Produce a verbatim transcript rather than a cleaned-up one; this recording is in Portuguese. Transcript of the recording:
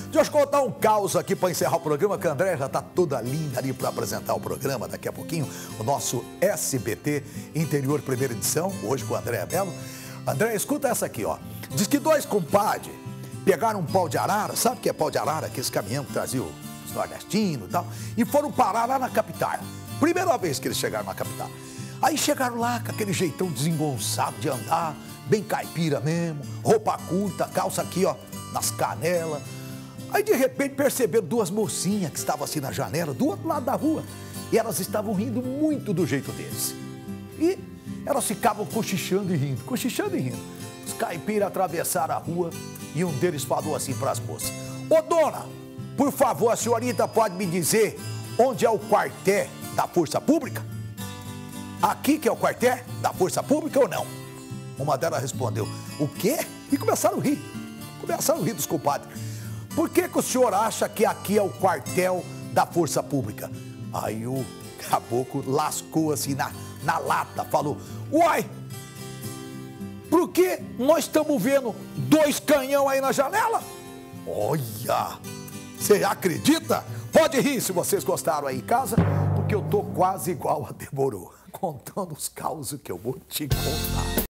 Deixa eu contar um caos aqui para encerrar o programa, que a André já está toda linda ali para apresentar o programa daqui a pouquinho. O nosso S B T Interior Primeira Edição, hoje com o André Belo. André, escuta essa aqui, ó. Diz que dois compadres pegaram um pau de arara, sabe o que é pau de arara? Aqueles caminhão que traziam os nordestinos e tal, e foram parar lá na capital. Primeira vez que eles chegaram na capital. Aí chegaram lá com aquele jeitão desengonçado de andar, bem caipira mesmo, roupa curta, calça aqui, ó, nas canelas. Aí, de repente, perceberam duas mocinhas que estavam assim na janela, do outro lado da rua. E elas estavam rindo muito do jeito deles. E elas ficavam cochichando e rindo, cochichando e rindo. Os caipiras atravessaram a rua e um deles falou assim para as moças: ô dona, por favor, a senhorita pode me dizer onde é o quartel da Força Pública? Aqui que é o quartel da Força Pública ou não? Uma delas respondeu: o quê? E começaram a rir. Começaram a rir dos compadres. Por que que o senhor acha que aqui é o quartel da Força Pública? Aí o caboclo lascou assim na, na lata, falou: uai, por que nós estamos vendo dois canhão aí na janela? Olha, você acredita? Pode rir se vocês gostaram aí em casa, porque eu tô quase igual a Demorou, contando os causos que eu vou te contar.